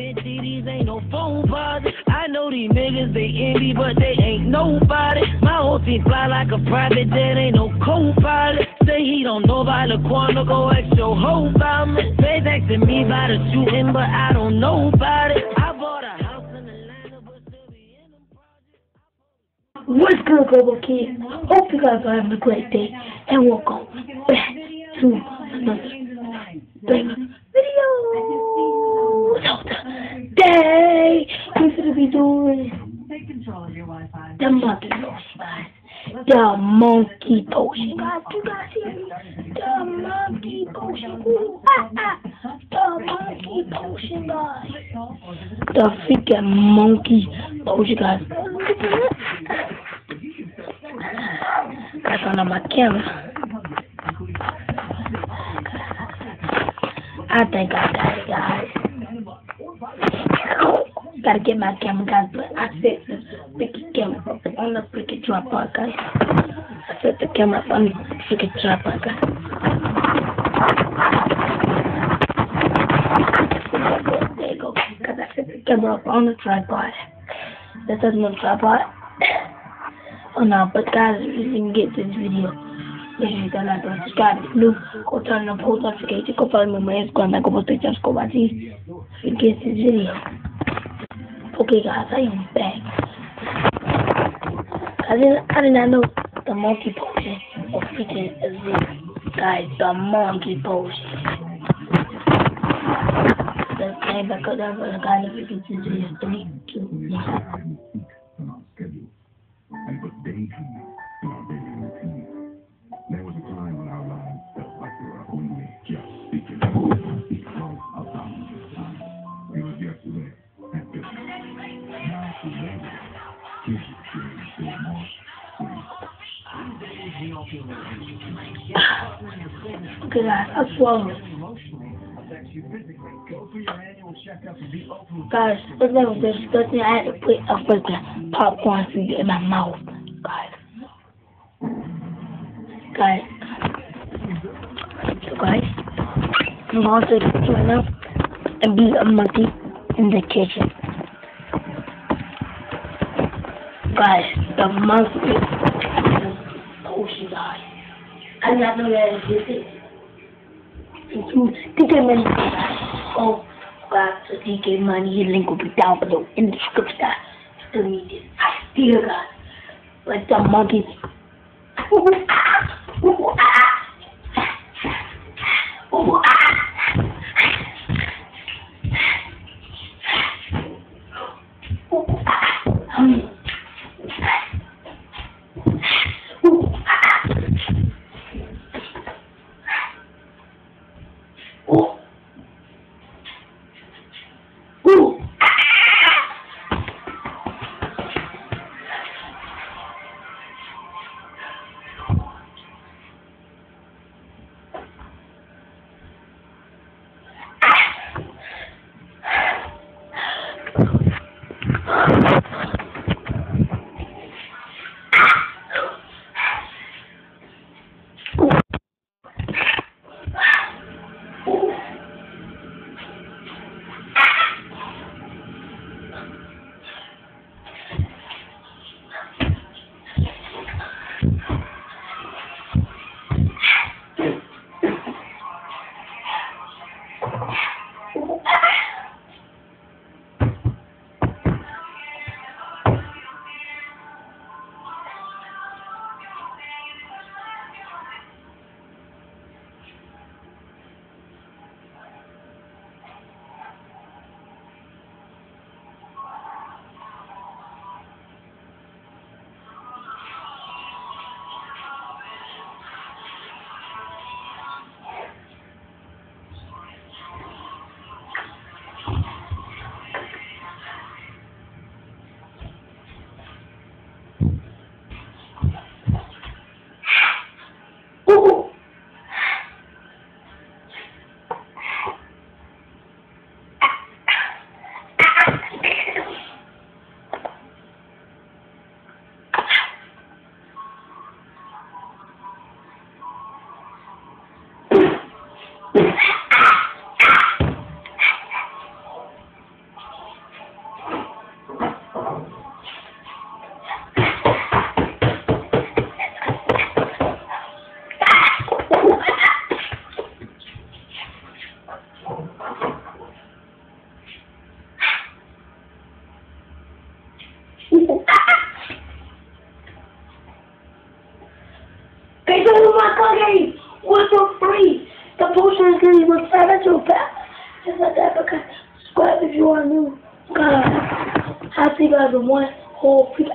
see these ain't no phone bars. I know these niggas, they envy, but they ain't nobody. My whole team fly like a private jet, ain't no co-pilot. Say he don't know about the corner, go ask your whole about me. They asking me about the shooting, but I don't know about it. I bought a house in Atlanta, but still be in them projects. What's good, Global Kid? Hope you guys are having a great day, and welcome back to another banger video. So today, we're going to be doing the monkey potion, guys. The monkey potion, guys. You guys hear me? The monkey potion. Ooh, the monkey potion, guys. The freaking monkey potion, guys. That's on my camera. I think I got it, guys. Gotta get my camera, guys, but I set the freaking camera up on the freaking tripod, guys. I set the camera up on the freaking tripod, guys. There you go, because I set the camera up on the tripod. This is my tripod. Oh no, but guys, if you can get this video, make sure you like and subscribe. If you're new, go turn on post notifications. Go follow me on my Instagram. Go post pictures. Go watch these. If you get this video. Okay, guys, I am back. I did not know the monkey potion was freaking exists. Guys, the monkey potion. Let's came back up there, but guys, if you get this video, 3, 2, 1. And put daydreaming in our daily routine. There was a time when our lives felt like we were only just beginning. Each one a thousand times. It was yesterday and this. Now to later, here's the change for more sleep. Okay, guys, I swallowed. Guys, what's that was disgusting? I had to put a freaking popcorn seed in my mouth. Guys. So guys, I'm going to the kitchen right now and be a monkey in the kitchen. Guys, the monkey potion, guys. I did not know that existed. DK Money, guys. Oh, guys, so DK Money, his link will be down below in the description, guys. Still need this. I still got like the monkeys. because he was trying to back. Just like that, because subscribe if you are new. God, I'll see you guys in one whole freaking.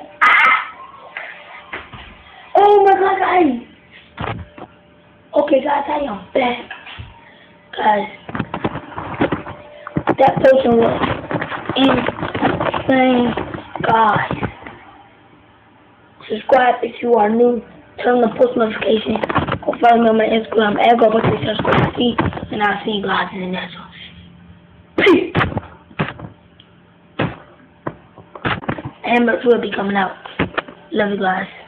Oh my God, guys. Okay, guys, I am back. Guys, that person was insane, guys. Subscribe if you are new. Turn on the post notification. Go follow me on my Instagram. And I'll see you guys in the next one. Peace. Hammers will be coming out. Love you guys.